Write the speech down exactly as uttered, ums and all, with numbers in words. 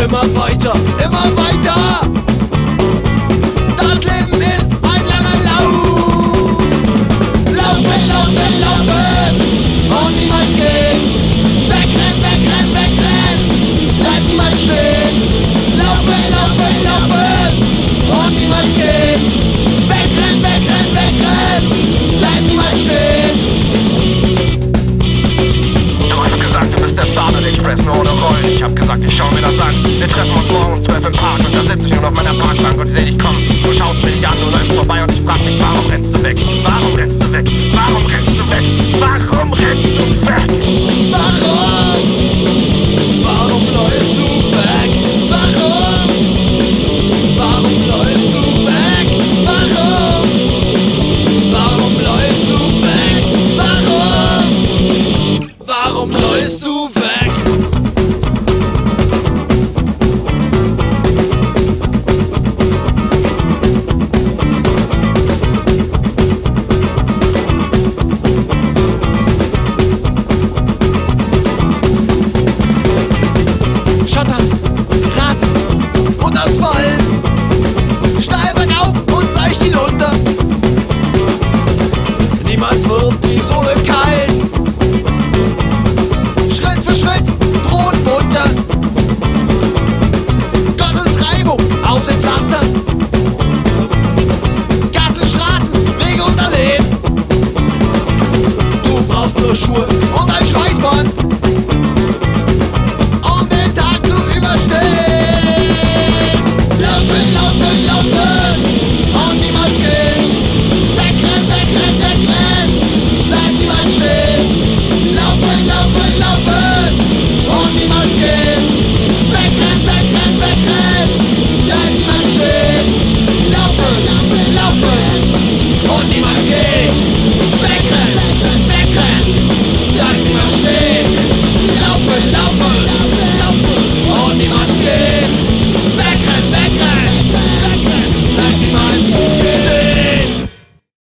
immer weiter, immer weiter. Das Leben ist ein langer Lauf. Laufen, laufen, laufen und niemals gehen. Wegrennen, wegrennen, wegrennen, bleib niemals stehen. Laufen, laufen, laufen und niemals gehen. Wegrennen, wegrennen, wegrennen, bleib niemals stehen. Du hast gesagt, du bist der Starter Express, nur ohne Rollen. Ich hab gesagt, ich schau mir das an. Wir treffen uns morgen um zwölf im Park und da sitze ich nun auf meiner Parkbank und seh dich kommen. Du schaust mir nicht an, du läufst vorbei und ich frag mich, warum rennst du weg? Warum rennst du weg? Warum rennst du weg? Warum rennst du weg? Warum?